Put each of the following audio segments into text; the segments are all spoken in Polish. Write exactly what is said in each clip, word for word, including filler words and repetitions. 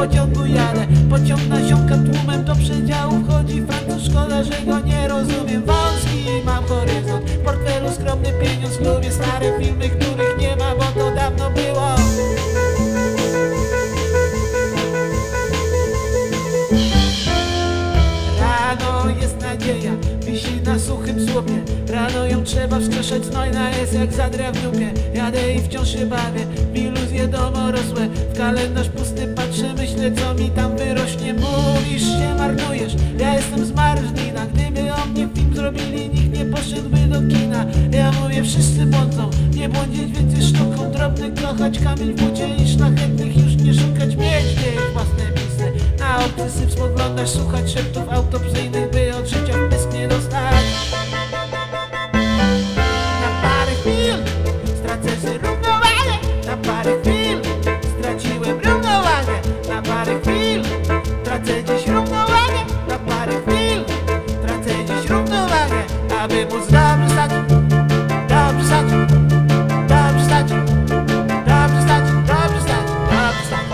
pociągu jadę. Pociąg nasiąka tłumem, do przedziału wchodzi Francuz. Szkoda, że go nie rozumiem. Wąski mam horyzont, w portfelu skromny pieniądz. Lubię stare filmy, których nie ma, bo to dawno było. Rano jest nadzieja, wisi na suchym słupie. Rano ją trzeba wskrzeszać, znojna jest jak zadria w dupie. Jadę i wciąż się bawię w iluzje domorosłe. W kalendarz pusty patrzę, myślę, co mi tam wyrośnie. Mówisz, się marnujesz, ja jestem z Marżnina. Gdyby o mnie film zrobili, nikt nie poszedłby do kina. Ja mówię, wszyscy błądzą, nie błądzić więcej sztuką. Drobnych kochać, kamień w bucie i szlachetnych już nie szukać. Mieć gdzieś własne miejsce, na obcy syp spoglądasz, słuchać szeptów autopsyjnych, by od życia w pysk nie dostać. Na parę chwil stracę się równowagę, na parę chwil straciłem równowagę, na parę chwil tracę dziś równowagę, na parę chwil tracę dziś równowagę, aby móc dobrze stać, dobrze stać, dobrze stać, dobrze stać, dobrze stać, dobrze stać.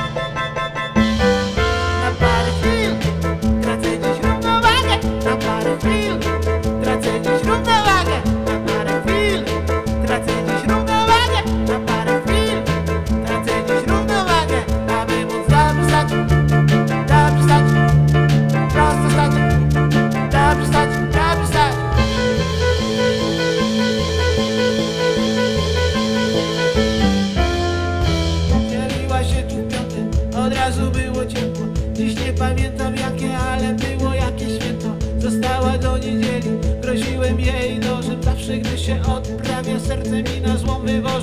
Na parę chwil tracę dziś równowagę, na parę chwil tracę dziś równowagę, na parę chwil tracę dziś równowagę, na parę chwil tracę dziś równowagę, aby móc dobrze stać, dobrze stać, prosto stać, dobrze stać, dobrze stać. Dzieliła się tu w piąty, od razu było ciepło. Dziś nie pamiętam jakie, ale było jakieś święto. Została do niedzieli, groziłem jej nożem. Zawsze gdy się odprawia, serce mi na złom wywozi.